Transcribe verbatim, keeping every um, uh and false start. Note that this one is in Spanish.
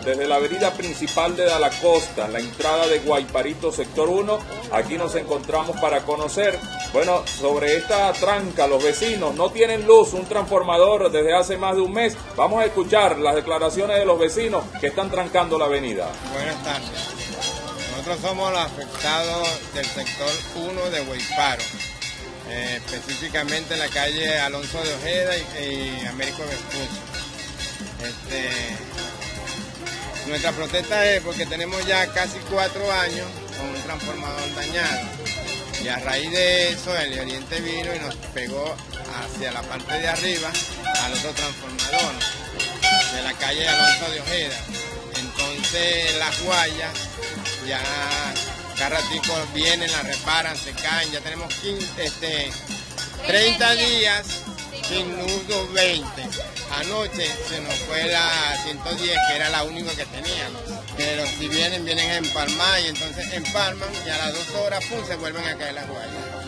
desde la avenida principal de la Costa, la entrada de Guayparito, sector uno. Aquí nos encontramos para conocer, bueno, sobre esta tranca. Los vecinos no tienen luz, un transformador desde hace más de un mes. Vamos a escuchar las declaraciones de los vecinos que están trancando la avenida. Buenas tardes. Nosotros somos los afectados del sector uno de Guayparo, eh, específicamente en la calle Alonso de Ojeda y, y Américo Vespucio. Este, nuestra protesta es porque tenemos ya casi cuatro años con un transformador dañado y a raíz de eso el Oriente vino y nos pegó hacia la parte de arriba al otro transformador de la calle Alonso de Ojeda. Entonces las guayas ya cada ratico vienen, las reparan, se caen. Ya tenemos quince, este, treinta días sin luz, veinte. Anoche se nos fue la ciento diez, que era la única que teníamos. Pero si vienen, vienen a empalmar y entonces empalman y a las dos horas, pum, se vuelven a caer las guayas.